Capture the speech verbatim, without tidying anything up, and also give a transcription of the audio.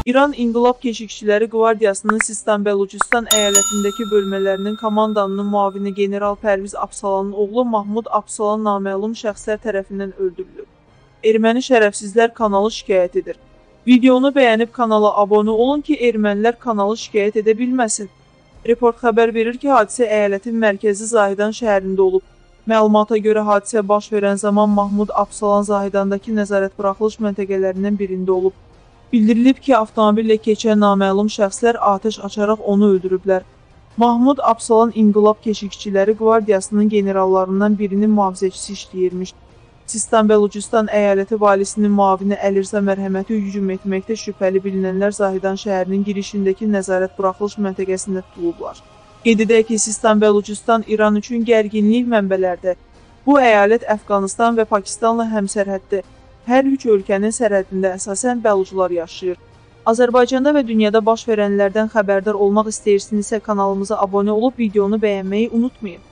İran İnqilab Keşikçiləri Qvardiyasının Sistan Bəluchistan əyalətindəki bölmələrinin komandanının müavini general Pərviz Absalanın oğlu Mahmud Absalan naməlum şəxslər tərəfindən öldürülüb. Erməni şərəfsizlər kanalı şikayət edir. Videonu bəyənib kanala abunə olun ki, ermənilər kanalı şikayət edə bilməsin. Report xəbər verir ki, hadisə əyalətin mərkəzi Zahidan şəhərində olub. Məlumata görə hadisə baş verən zaman Mahmud Absalan Zahidandakı nəzarət buraxılış məntəqələrindən birində olub. Bildirilib ki, avtomobillə keçən naməlum şəxslər atəş açaraq onu öldürüblər. Mahmud Absalan İnqilab Keşikçiləri Qvardiyasının generallarından birinin mühafizəçisi işləyirmiş. Sistan Bəluchistan əyaləti valisinin müavini Əlirza Mərhəməti hücum etməkdə şübhəli bilinənlər Zahidan şəhərinin girişindəki nəzarət buraxılış məntəqəsində tutulublar. Qeyd edək ki, Sistan Bəluchistan İran üçün gərginlik mənbələrdə. Bu əyalət Əfqanistan və Pakistanla həmsərhəddir. Hər üç ölkənin sərhədində əsasən bəlucular yaşayır. Azərbaycanda və dünyada baş verənlərdən xəbərdar olmaq istəyirsinizsə kanalımıza abunə olub videonu bəyənməyi unutmayın.